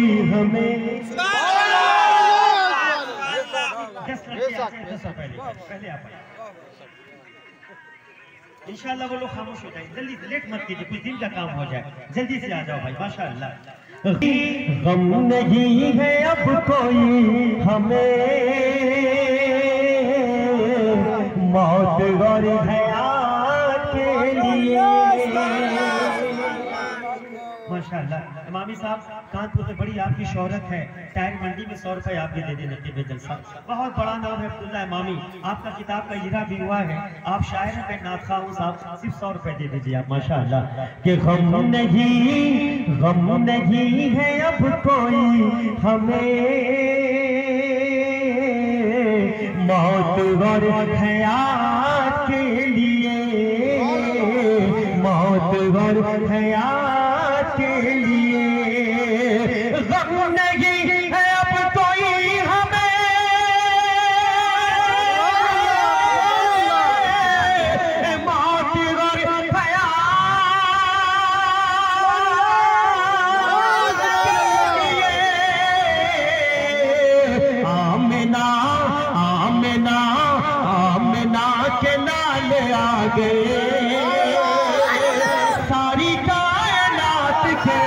हमें इंशाल्लाह वो लोग खामोश हो जाए, जल्दी से लेट मत कीजिए, कुछ दिन का काम हो जाए, जल्दी से आ जाओ भाई। माशाअल्लाह गम नहीं है अब कोई हमें, मौत और हयात के लिए। माशाअल्लाह इमामी साहब कानपुर में बड़ी आपकी शोहरत है, टायर मंडी में 100 रुपए आप भी दे देने के बेदल साहब, बहुत बड़ा नाम है अब्दुल्ला इमामी, आपका किताब का इजरा भी हुआ है, आप शायर हैं नाथ खां साहब, सिर्फ 100 रुपए दे दीजिए आप। माशाअल्लाह कि गम नहीं है अब कोई हमें, मौत और हयात के लिए, मौत और हयात के लिए। गम नहीं है अब कोई हमें, मौत और हयात के लिए। आमिना आमिना आमिना के नाले आ गए, सारी कायनात के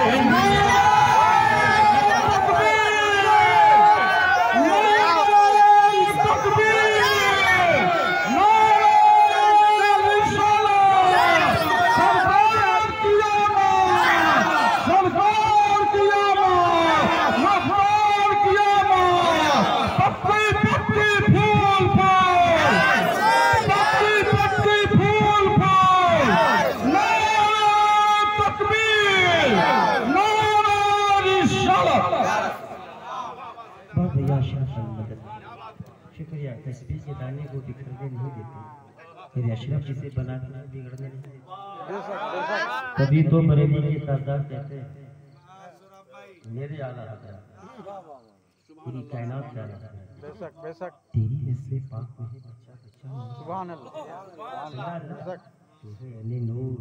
शुक्रिया। तस्बीह के दाने को बिखरने नहीं देते, मेरे अशरफ जिसे बनाते हैं बिगड़ने नहीं देते। कभी तो बरेली के तादाद कहते हैं मेरे आला हज़रत, पूरी कायनात का आला हज़रत, तेरी नस्ल पाक में है बच्चा बच्चा, सुभान अल्लाह तू है अली नूर।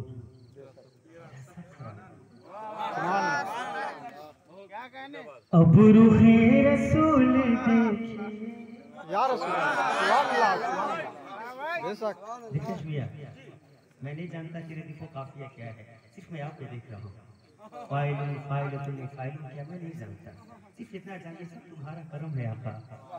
अब रूहे रसूल देखिए या रसूल अल्लाह। मैं नहीं जानता कि रदीफ़ो काफिया क्या है, सिर्फ मैं आपको देख रहा हूँ। फाइल फाइल क्या मैं नहीं जानता, सिर्फ इतना जानते सब तुम्हारा करम है आपका।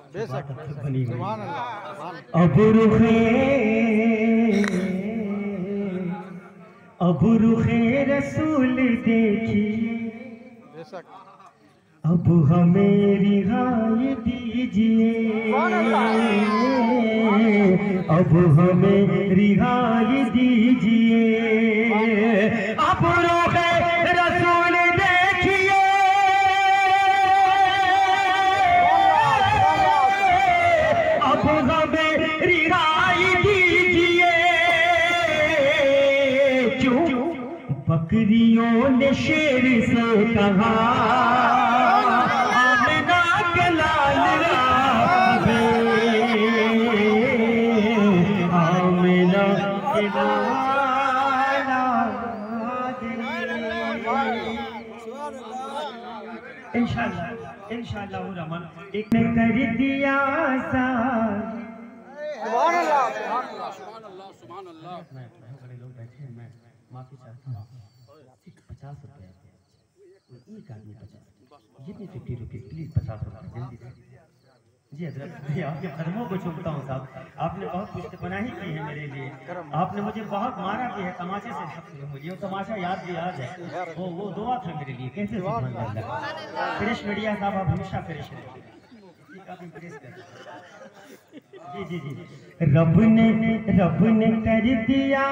अब रुखे रसूल देखिए, अब हमें रिहाई दीजिए, अब हमें रिहाई दीजिए। अब रुखे रसूल देखिए, अब हमें रिहाई दीजिए। क्यों बकरियों ने शेर से कहा, इंशाअल्लाह इंशाअल्लाह रहमान एक ने कर दिया सा। सुभान अल्लाह सुभान अल्लाह सुभान अल्लाह सुभान अल्लाह। मैं बड़े लोग बैठे हैं, मैं माफी चाहता हूँ, 50 रुपए एक आदमी 50, ये भी 50 रुपये प्लीज 50 रुपये जल्दी से। जी हजरत मैं आपके कदमों को चूमता हूँ साहब, आपने बहुत पुष्टपनाही की है मेरे लिए, आपने मुझे बहुत मारा भी है, तमाशे से मुझे वो तमाशा याद भी आज है, वो दुआ था मेरे लिए। कैसे फ्रेश मीडिया साहब, आप हमेशा फ्रेश हैं। जी जी जी रब ने कर दिया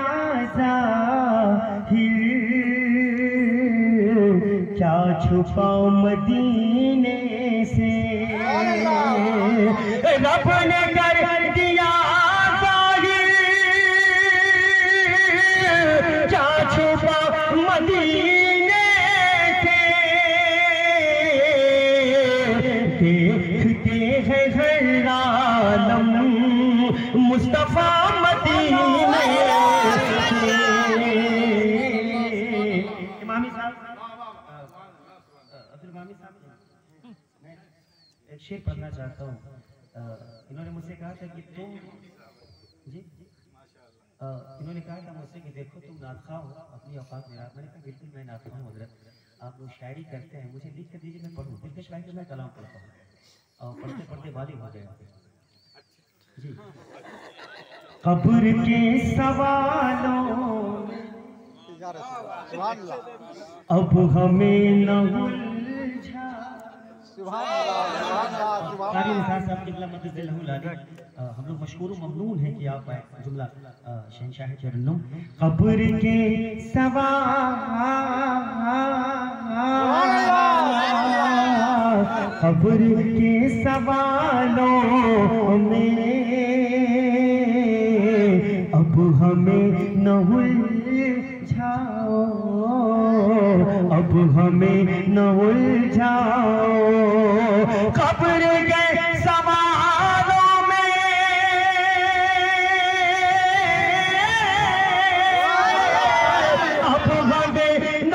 ज़ाहिर, क्या छुपाओ मदीने से। रब ने कर दिया ज़ाहिर, क्या छुपाओ मदीने से। देखते हैं हर आलम मुस्तफा मदीने। इमामी साहब, अब्दुल इमामी साहब मैं एक शेर पढ़ना चाहता हूँ। इन्होंने मुझसे कहा था कि तुम जी इन्होंने कहा था मुझसे कि देखो तुम नातखा हो, अपनी औकात में। मैंने कहा बिल्कुल मैं नातखा हूँ हज़रत, आप लोग शायरी करते हैं, मुझे लिख कर दीजिए मैं पढ़ूँ। दिलकश भाई को मैं कलाम पढ़ता हूँ और पढ़ते पढ़ते वाली हो गया जी। कब्र के सवालों अब हमें न उलझा। कारी निसार साहब की हम लोग मशहूर ममनून हैं कि आप आए। जुमला शहंशाह तरन्नुम। कब्र के सवालों में अब हमें न उलझाओ, अब हमें न उलझाओ। कब्र के सवालों में अब हमें न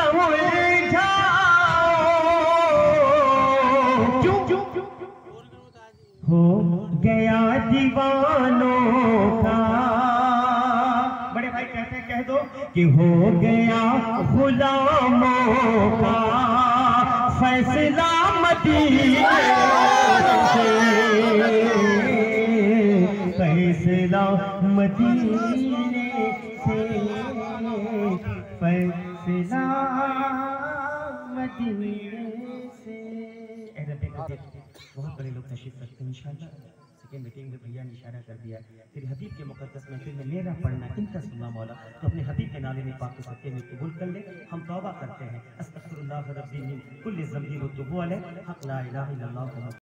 उलझाओ। क्यों हो गया दीवानों का, बड़े भाई कहते हैं कह दो कि हो गया गुलामों का फैसला मदीने से, फैसला मदीने से, फैसला मदीने से। बहुत बड़े लोग तशरीफ रखते हैं इंशाअल्लाह। सेकेंड मीटिंग में भैया ने इशारा कर दिया फिर हबीब के मुकद्दस महफिल में मेरा पढ़ना इनका सुनना मौला, तो अपने हबीब के नाले में पाक सत्य में कबूल कर ले। हम तौबा करते हैं अस्तगफिरुल्लाह रब्बी मिन कुल्ली ज़ंबी व तुबू अलैह हक़ ला इलाहा इल्लल्लाह।